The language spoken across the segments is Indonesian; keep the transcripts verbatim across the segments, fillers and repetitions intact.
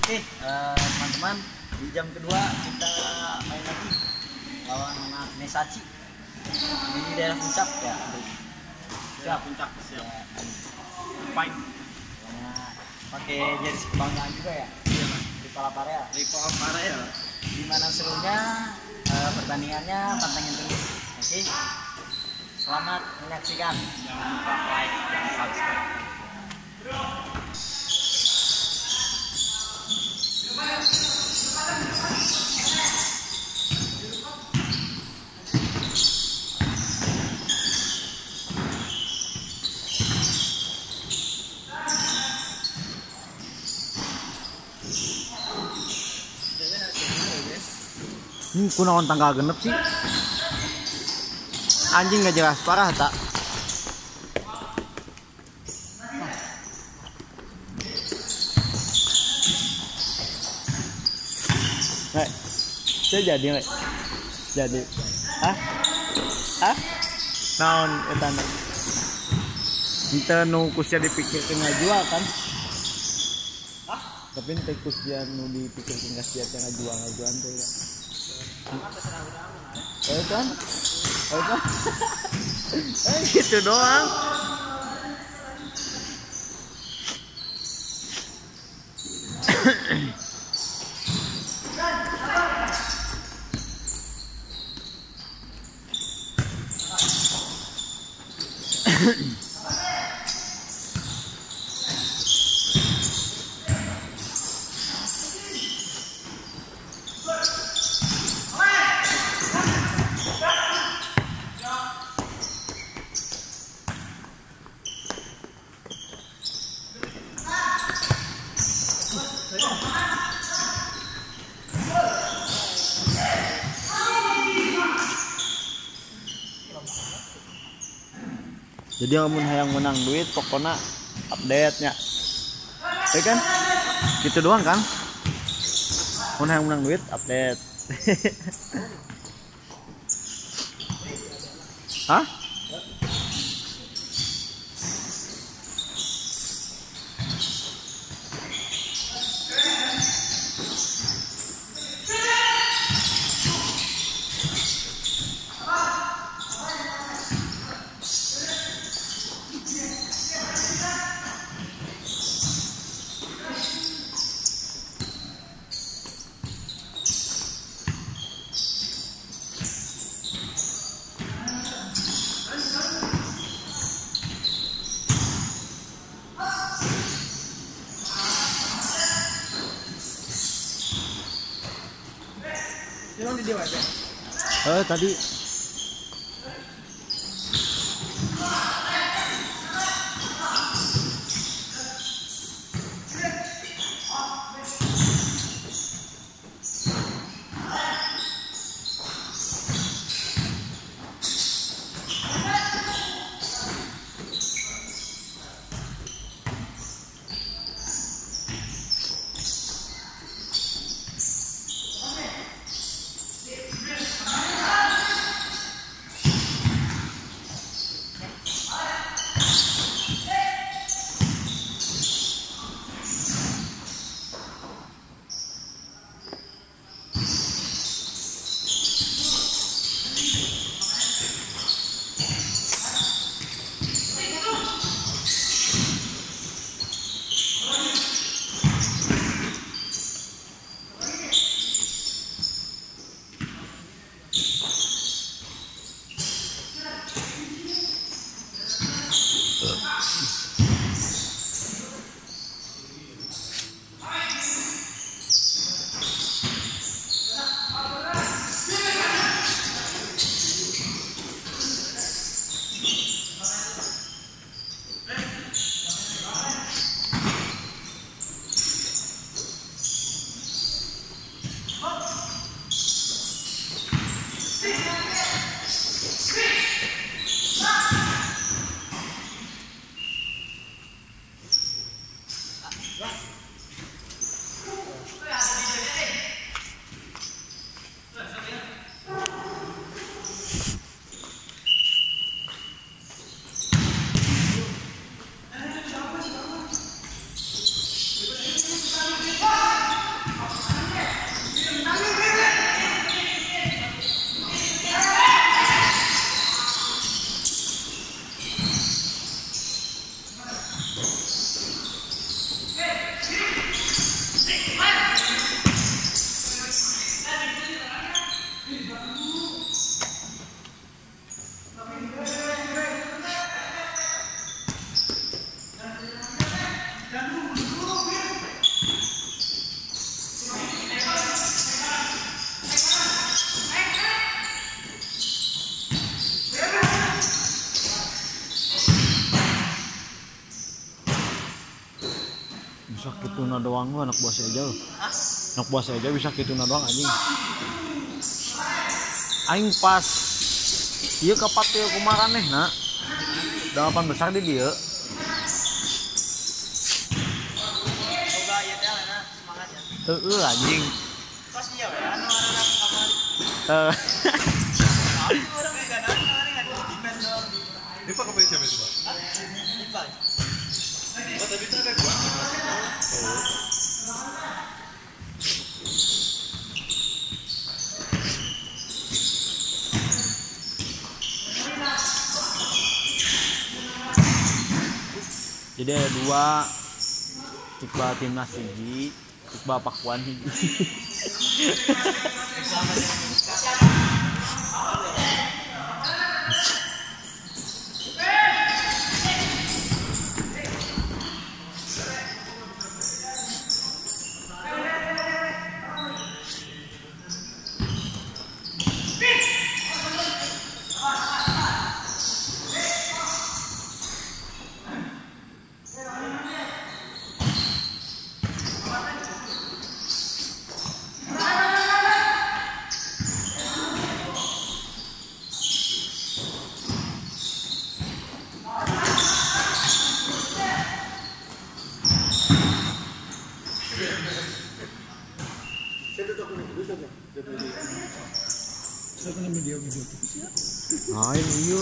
Oke, uh, teman-teman, di jam kedua kita main lagi lawan anak Mesachi di daerah Puncak ya. Siap, Puncak siap. Ya, Fine. pakai jersey kebanggaan juga ya. Iya, Mas. Di Palaparea. Di Palaparea. Gimana serunya uh, pertandingannya, pantengin terus. Oke. Selamat menyaksikan. Jangan lupa like dan subscribe. Ini kunaon tanggal genep sih? Anjing gak jelas parah tak? Nek, saya jadi nek, jadi, ah, ah, naon etan? Kita nukusnya dipikirkan ngajual kan? Tapi ente kusnya nu dipikirkan kasih yang ngajual ngajuan tuh ya. Oh kan? Oh kan? Eh gitu doang. Jadi kamu hayang menang duit pokoknya update nya, ya kan? Gitu doang kan? Mau hayang menang duit update. Hah? Di dewa aja. Eh tadi doang lu anak buah si Eja lu. Anak buah si Eja bisa kitu doang anjing. Aing pas ieu ka patio kumaranehna. Dalapan besar di dieu. Boga ieu teh na semangat ya. Heueuh anjing. Pas ieu we anu anak kamari. Eh. Tapi urang ge kan kamari kan defense doang. Dipa ka siapa itu, Pak? Dipa. Oh, tapi itu ada gua. Jadi ada dua Iqbal timnas hiji, Iqbal Pakuan hiji. Ah, iya.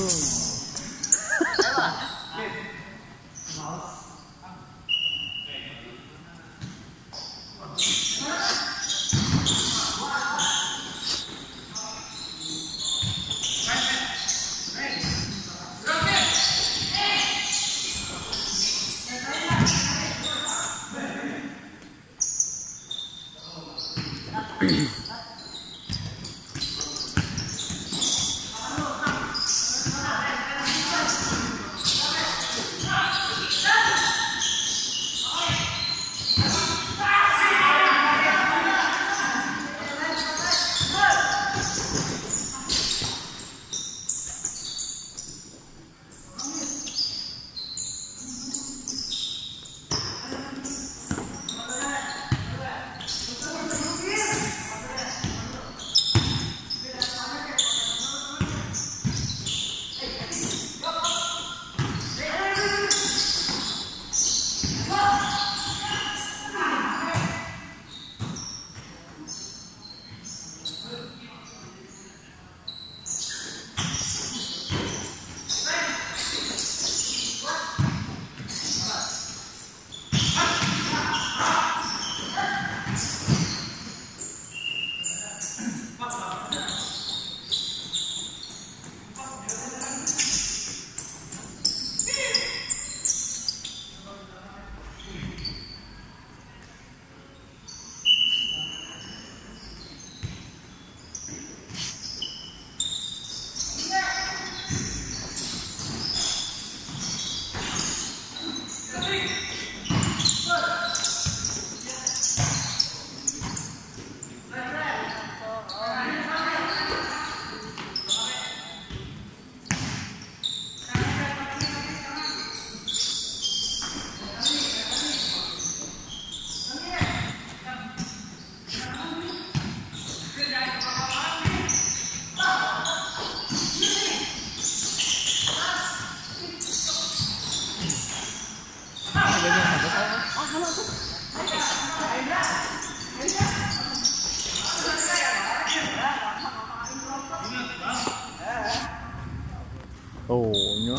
Oh, nya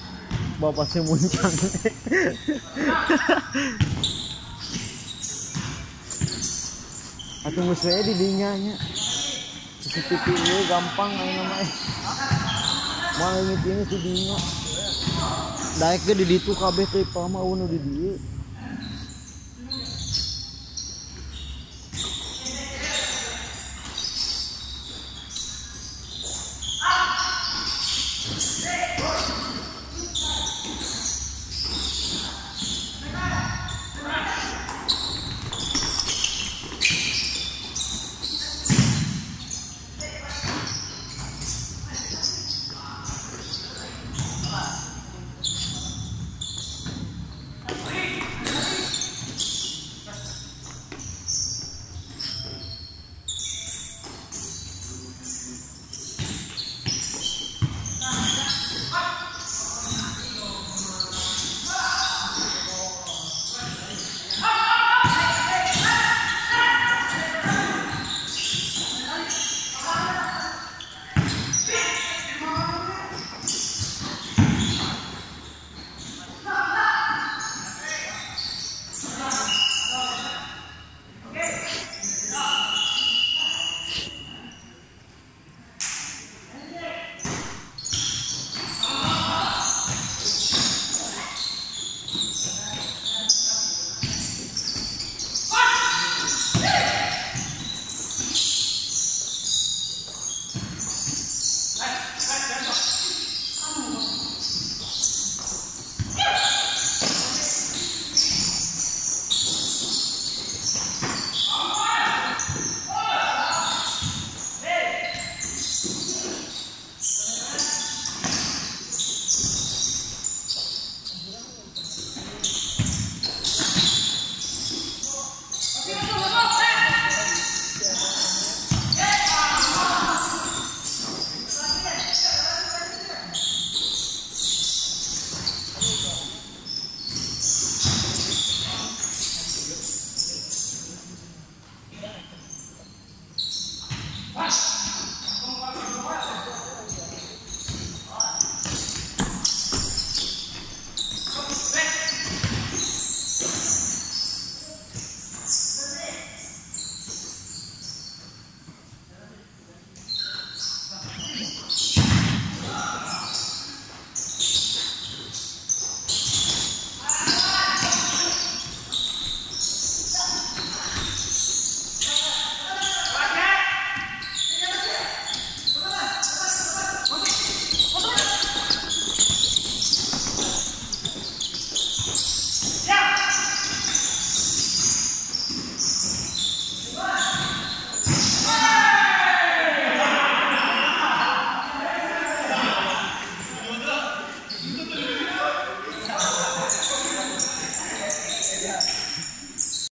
bapak si muncang. Atuh geus we di dinya nya. C C T V gampang aya nama eh. Moal ngeuting di dinya. Daek ge di ditu kabeh teh pama nu di dieu.